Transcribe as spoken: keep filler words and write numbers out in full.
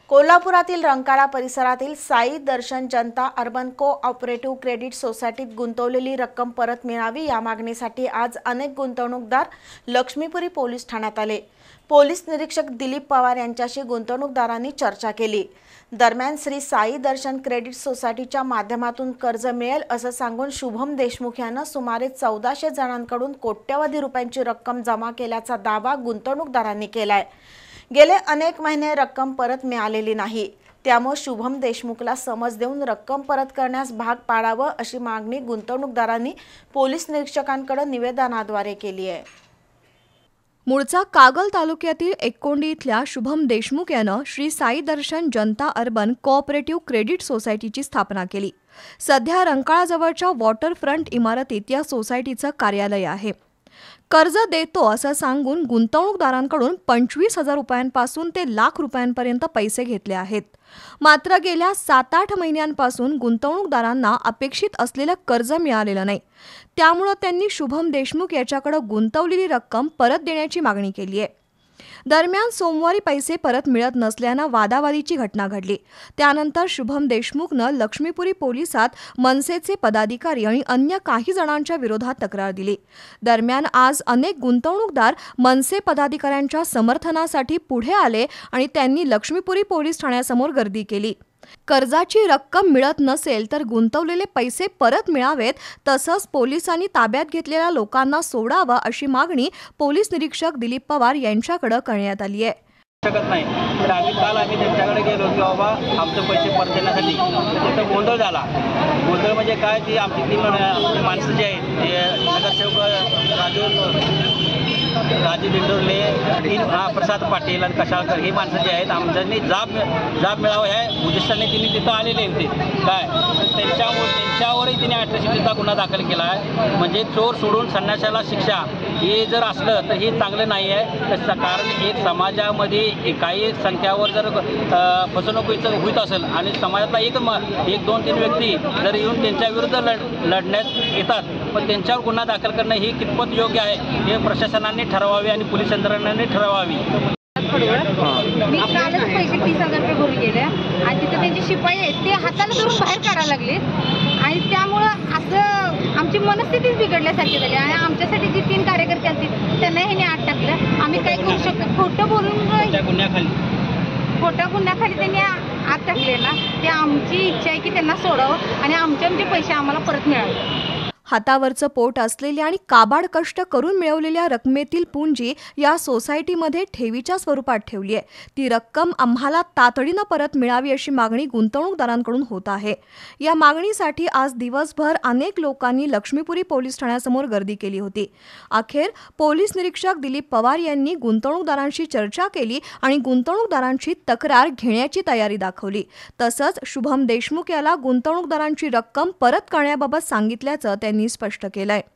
कोल्हापुरातील रंकाळा परिसरातील Sai Darshan Janata urban cooperative credit सोसायटीत गुंतवलेली रक्कम परत मिळावी या मागणीसाठी आज अनेक गुंतवणूकदार लक्ष्मीपुरी पोलीस ठाण्यात आले। पोलीस निरीक्षक दिलीप पवार यांच्याशी गुंतवणूकदारांनी चर्चा केली। दरम्यान श्री साई दर्शन क्रेडिट सोसायटीच्या माध्यमातून कर्ज मिळेल असं सांगून शुभम देशमुख यांना सुमारे चौदाशे जणांकडून कोट्यवधी रुपयांची रक्कम जमा केल्याचा दावा गुंतवणूकदारांनी केलाय। गेले अनेक महिने रक्कम परत मिळालेली नाही, त्यामुळे शुभम देशमुखला समज देऊन रक्कम परत करण्यास भाग पाडावं अशी मागणी गुंतवणूकदारांनी पोलीस निरीक्षकांकडे निवेदनाद्वारे केली आहे। मूळचा कागल तालुक्यातील एकोंडी इथल्या शुभम देशमुख यानं Shri Sai Darshan Janata urban cooperative credit सोसायटीची स्थापना केली। सध्या रंकाळाजवळच्या वॉटरफ्रंट इमारतीत या सोसायटीचं कार्यालय आहे। कर्ज देतो असं सांगून गुंतवणूकदारांकडून पंचवीस हजार रुपयांपासून ते लाख रुपयांपर्यंत पैसे घेतले आहेत। मात्र गेल्या सात आठ महिन्यांपासून गुंतवणूकदारांना अपेक्षित असलेलं कर्ज मिळालेलं नाही, त्यामुळे त्यांनी शुभम देशमुख याच्याकडे गुंतवलेली रक्कम परत देण्याची मागणी केली आहे। दरम्यान सोमवारी पैसे परत मिळत नसल्यानं वादावादीची घटना घडली। त्यानंतर शुभम देशमुखनं लक्ष्मीपुरी पोलिसात मनसेचे पदाधिकारी आणि अन्य काही जणांच्या विरोधात तक्रार दिली। दरम्यान आज अनेक गुंतवणूकदार मनसे पदाधिकाऱ्यांच्या समर्थनासाठी पुढे आले आणि त्यांनी लक्ष्मीपुरी पोलीस ठाण्यासमोर गर्दी केली। कर्जाची रक्कम मिळत नसेल तर गुंतवलेले पैसे परत मिळावेत, तसंच पोलिसांनी ताब्यात घेतलेल्या लोकांना सोडावं अशी मागणी पोलीस निरीक्षक दिलीप पवार यांच्याकडे करण्यात आली आहे। शकत नाही तर आम्ही काल आम्ही त्यांच्याकडे गेलो की बाबा आमचे पैसे परत देण्यासाठी तिथं गोंधळ झाला। गोंधळ म्हणजे काय, ती आमची तीन माणसं जी आहेत ते नगरसेवक राजू राजू दिंडोरले, तीन हा प्रसाद पाटील आणि कशाळकर ही माणसं जी आहेत आमच्यानी जाब जाब मिळावं ह्या उद्देशाने तिने तिथं आलेले होते काय, तर त्यांच्यावर त्यांच्यावरही तिने अट्रॅसिटीचा गुन्हा दाखल केला आहे। म्हणजे चोर सोडून संन्याशाला शिक्षा हे जर असलं तर हे चांगलं नाही आहे। त्याचं कारण एक समाजामध्ये काही संख्यावर जर फसवणुकीचं होत असेल आणि समाजातला एक एक दोन तीन व्यक्ती जर येऊन त्यांच्या विरुद्ध लढ लढण्यात येतात, पण त्यांच्यावर गुन्हा दाखल करणं ही कितपत योग्य आहे हे प्रशासनाने ठरवावे आणि पोलीस यंत्रणाने ठरवावी। मी कालच पैसे तीस हजार रुपये भरून गेले आणि तिथे त्यांचे शिपाई आहेत ते हाताला धरून बाहेर काढायला लागले आणि त्यामुळं असं आमची मनस्थितीच बिघडल्यासारखी झाली आणि आमच्यासाठी जी तीन कार्यकर्ते असतील त्यांना ह्याने आत टाकलं। आम्ही काय करू शकतो, खोटं बोलून गुन्ह्याखाली खोट्या गुन्ह्याखाली त्यांनी आत टाकले ना, ते आमची इच्छा आहे की त्यांना सोडावं आणि आमचे आमचे पैसे आम्हाला परत मिळावे। हातावरचं पोट असलेल्या आणि काबाड कष्ट करून मिळवलेल्या रकमेतील पुंजी या सोसायटीमध्ये ठेवीच्या स्वरूपात ठेवली आहे। ती रक्कम आम्हाला तातडीनं परत मिळावी अशी मागणी गुंतवणूकदारांकडून होत आहे। या मागणीसाठी आज दिवसभर अनेक लोकांनी लक्ष्मीपुरी पोलीस ठाण्यासमोर गर्दी केली होती। अखेर पोलीस निरीक्षक दिलीप पवार यांनी गुंतवणूकदारांशी चर्चा केली आणि गुंतवणूकदारांची तक्रार घेण्याची तयारी दाखवली। तसंच शुभम देशमुख याला गुंतवणूकदारांची रक्कम परत करण्याबाबत सांगितल्याचं त्यांनी स्पष्ट केलंय।